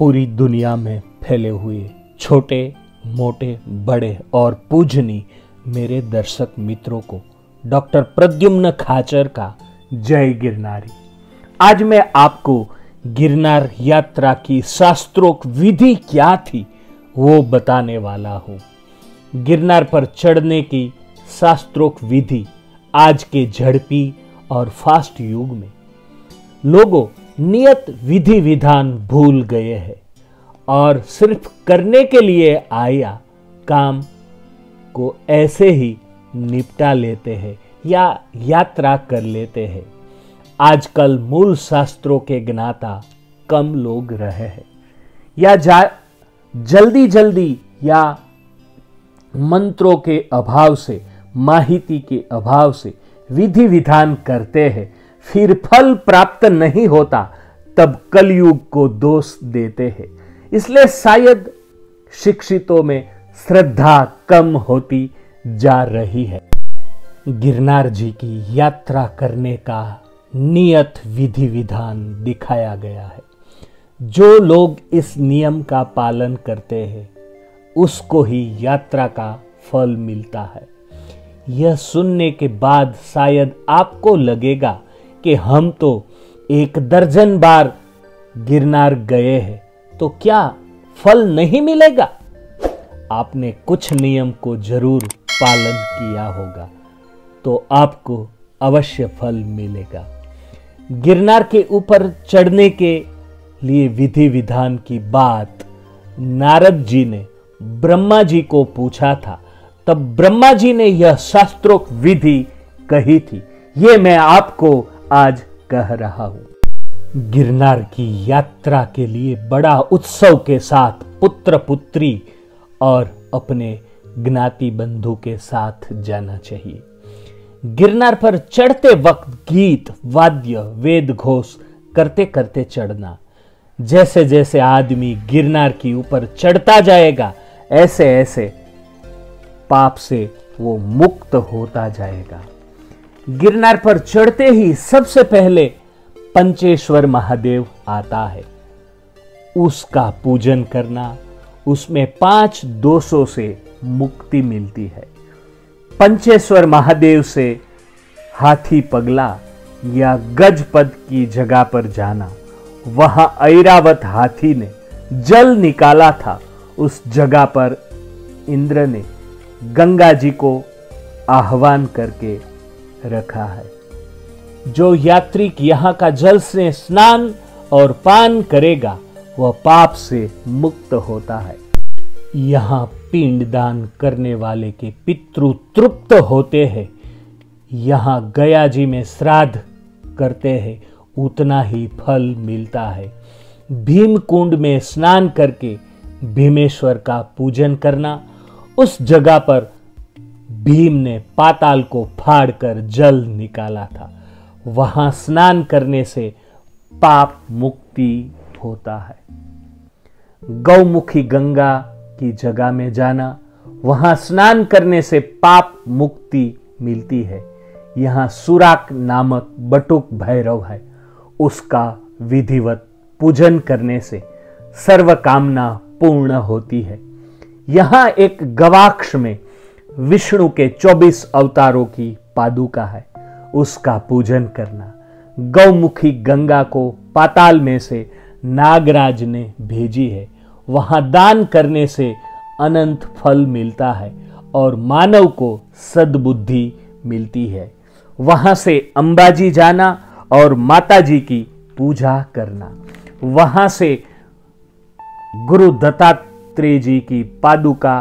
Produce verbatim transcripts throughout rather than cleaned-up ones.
पूरी दुनिया में फैले हुए छोटे मोटे बड़े और पूजनी मेरे दर्शक मित्रों को डॉक्टर प्रद्युम्न खाचर का जय गिरनारी। आज मैं आपको गिरनार यात्रा की शास्त्रोक्त विधि क्या थी वो बताने वाला हूँ। गिरनार पर चढ़ने की शास्त्रोक्त विधि आज के झड़पी और फास्ट युग में लोगों नियत विधि विधान भूल गए हैं और सिर्फ करने के लिए आया काम को ऐसे ही निपटा लेते हैं या यात्रा कर लेते हैं। आजकल मूल शास्त्रों के ज्ञाता कम लोग रहे हैं या जा जल्दी जल्दी या मंत्रों के अभाव से माहिती के अभाव से विधि विधान करते हैं, फिर फल प्राप्त नहीं होता तब कलयुग को दोष देते हैं। इसलिए शायद शिक्षितों में श्रद्धा कम होती जा रही है। गिरनार जी की यात्रा करने का नियत विधि विधान दिखाया गया है। जो लोग इस नियम का पालन करते हैं उसको ही यात्रा का फल मिलता है। यह सुनने के बाद शायद आपको लगेगा कि हम तो एक दर्जन बार गिरनार गए हैं तो क्या फल नहीं मिलेगा। आपने कुछ नियम को जरूर पालन किया होगा तो आपको अवश्य फल मिलेगा। गिरनार के ऊपर चढ़ने के लिए विधि विधान की बात नारद जी ने ब्रह्मा जी को पूछा था, तब ब्रह्मा जी ने यह शास्त्रोक्त विधि कही थी। यह मैं आपको आज कह रहा हूं। गिरनार की यात्रा के लिए बड़ा उत्सव के साथ पुत्र पुत्री और अपने ज्ञाति बंधु के साथ जाना चाहिए। गिरनार पर चढ़ते वक्त गीत वाद्य वेद घोष करते करते चढ़ना। जैसे जैसे आदमी गिरनार की ऊपर चढ़ता जाएगा ऐसे ऐसे पाप से वो मुक्त होता जाएगा। गिरनार पर चढ़ते ही सबसे पहले पंचेश्वर महादेव आता है। उसका पूजन करना, उसमें पांच दोषों से मुक्ति मिलती है। पंचेश्वर महादेव से हाथी पगला या गजपद की जगह पर जाना। वहां ऐरावत हाथी ने जल निकाला था। उस जगह पर इंद्र ने गंगा जी को आह्वान करके रखा है। जो यात्री यहां का जल से स्नान और पान करेगा वह पाप से मुक्त होता है। यहां पिंडदान करने वाले के पितृ तृप्त होते हैं। यहां गया जी में श्राद्ध करते हैं उतना ही फल मिलता है। भीम कुंड में स्नान करके भीमेश्वर का पूजन करना। उस जगह पर भीम ने पाताल को फाड़कर जल निकाला था। वहां स्नान करने से पाप मुक्ति होता है। गौमुखी गंगा की जगह में जाना, वहां स्नान करने से पाप मुक्ति मिलती है। यहां सुराक नामक बटुक भैरव है। उसका विधिवत पूजन करने से सर्व कामना पूर्ण होती है। यहां एक गवाक्ष में विष्णु के चौबीस अवतारों की पादुका है। उसका पूजन करना। गौमुखी गंगा को पाताल में से नागराज ने भेजी है। वहां दान करने से अनंत फल मिलता है और मानव को सद्बुद्धि मिलती है। वहां से अंबाजी जाना और माता जी की पूजा करना। वहां से गुरु दत्तात्रेय जी की पादुका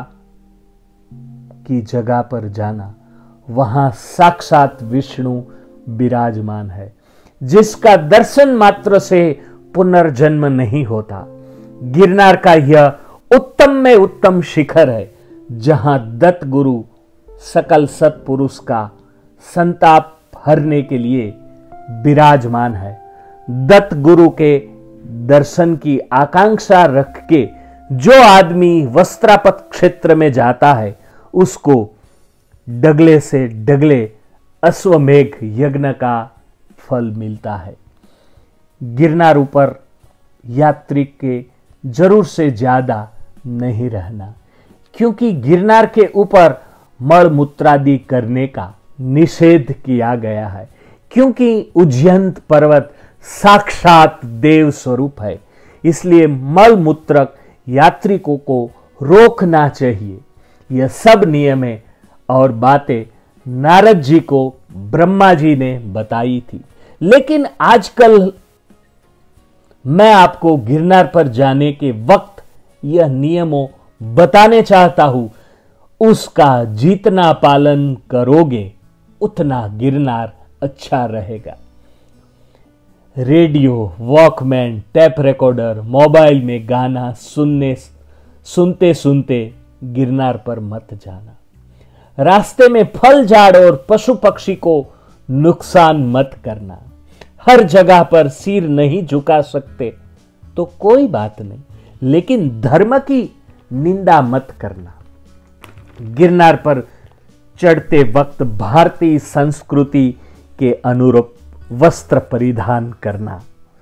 की जगह पर जाना। वहां साक्षात विष्णु विराजमान है, जिसका दर्शन मात्र से पुनर्जन्म नहीं होता। गिरनार का यह उत्तम में उत्तम शिखर है जहां दत्त गुरु सकल सत्पुरुष का संताप हरने के लिए विराजमान है। दत्त गुरु के दर्शन की आकांक्षा रख के जो आदमी वस्त्रापत क्षेत्र में जाता है उसको डगले से डगले अश्वमेघ यज्ञ का फल मिलता है। गिरनार ऊपर यात्री के जरूर से ज्यादा नहीं रहना, क्योंकि गिरनार के ऊपर मल मूत्रादि करने का निषेध किया गया है, क्योंकि उज्जयंत पर्वत साक्षात देव स्वरूप है। इसलिए मल मूत्रक यात्रिकों को रोकना चाहिए। यह सब नियम है और बातें नारद जी को ब्रह्मा जी ने बताई थी। लेकिन आजकल मैं आपको गिरनार पर जाने के वक्त यह नियमों बताने चाहता हूं। उसका जितना पालन करोगे उतना गिरनार अच्छा रहेगा। Radio, Walkman, tape recorder, mobile में गाना सुनने सुनते सुनते गिरनार पर मत जाना। रास्ते में फल झाड़ और पशु पक्षी को नुकसान मत करना। हर जगह पर सिर नहीं झुका सकते तो कोई बात नहीं, लेकिन धर्म की निंदा मत करना। गिरनार पर चढ़ते वक्त भारतीय संस्कृति के अनुरूप वस्त्र परिधान करना।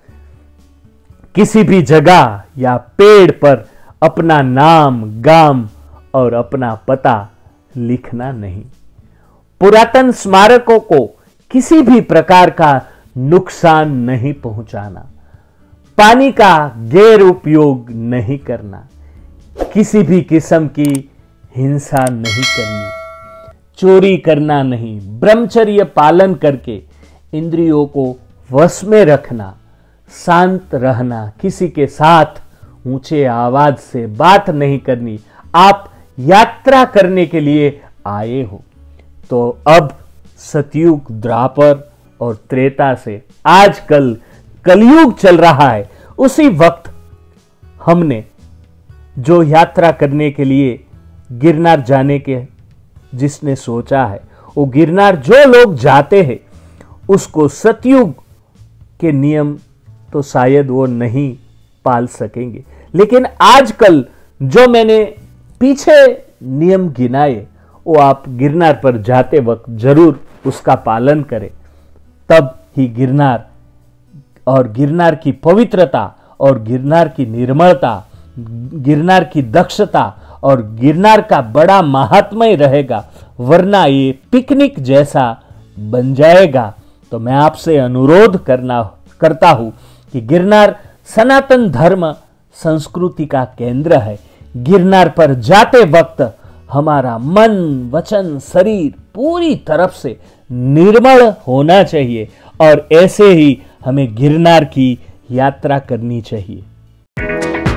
किसी भी जगह या पेड़ पर अपना नाम, गांव और अपना पता लिखना नहीं। पुरातन स्मारकों को किसी भी प्रकार का नुकसान नहीं पहुंचाना। पानी का गैर उपयोग नहीं करना। किसी भी किस्म की हिंसा नहीं करनी। चोरी करना नहीं। ब्रह्मचर्य पालन करके इंद्रियों को वश में रखना। शांत रहना। किसी के साथ ऊंचे आवाज से बात नहीं करनी। आप यात्रा करने के लिए आए हो। तो अब सतयुग, द्वापर और त्रेता से आजकल कलयुग चल रहा है। उसी वक्त हमने जो यात्रा करने के लिए गिरनार जाने के जिसने सोचा है, वो गिरनार जो लोग जाते हैं उसको सतयुग के नियम तो शायद वो नहीं पाल सकेंगे, लेकिन आजकल जो मैंने पीछे नियम गिनाए वो आप गिरनार पर जाते वक्त जरूर उसका पालन करें। तब ही गिरनार और गिरनार की पवित्रता और गिरनार की निर्मलता, गिरनार की दक्षता और गिरनार का बड़ा महात्म्य रहेगा, वरना ये पिकनिक जैसा बन जाएगा। तो मैं आपसे अनुरोध करना करता हूं कि गिरनार सनातन धर्म संस्कृति का केंद्र है। गिरनार पर जाते वक्त हमारा मन, वचन, शरीर पूरी तरफ से निर्मल होना चाहिए और ऐसे ही हमें गिरनार की यात्रा करनी चाहिए।